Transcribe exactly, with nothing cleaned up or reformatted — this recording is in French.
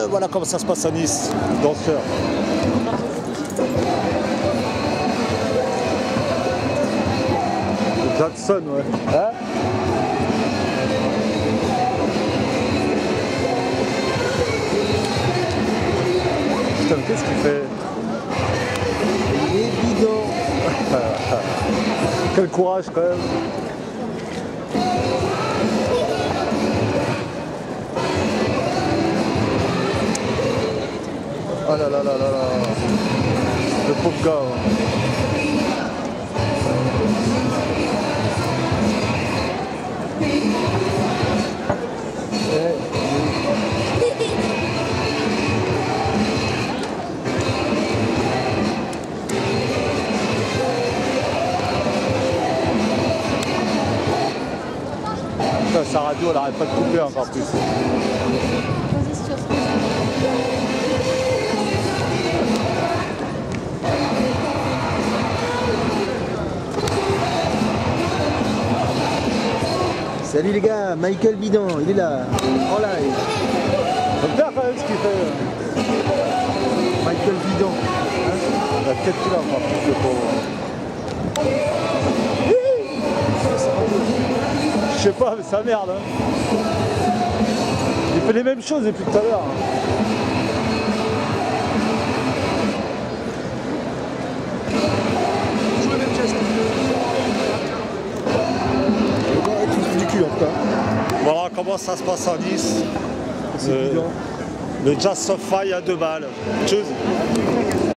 voilà comment ça se passe à Nice, danseur. Jackson, ouais. Hein? Putain, qu'est-ce qu'il fait? Il est bidon. Quel courage quand même. Oh là là là là là. Le pauvre gars. Hein. Putain, sa radio elle arrête pas de couper encore plus. Salut les gars, Michael Bidon, il est là, en live. On peut faire quand même ce qu'il fait. Michael Bidon. Hein, la tête qu'il a encore plus de pauvre. Je sais pas, mais ça merde. Hein. Il fait les mêmes choses depuis tout à l'heure. Joue le même geste. Du cul en tout cas. Voilà comment ça se passe à Nice. Le, le Jazz Sofa, il y a deux balles. Tchuss.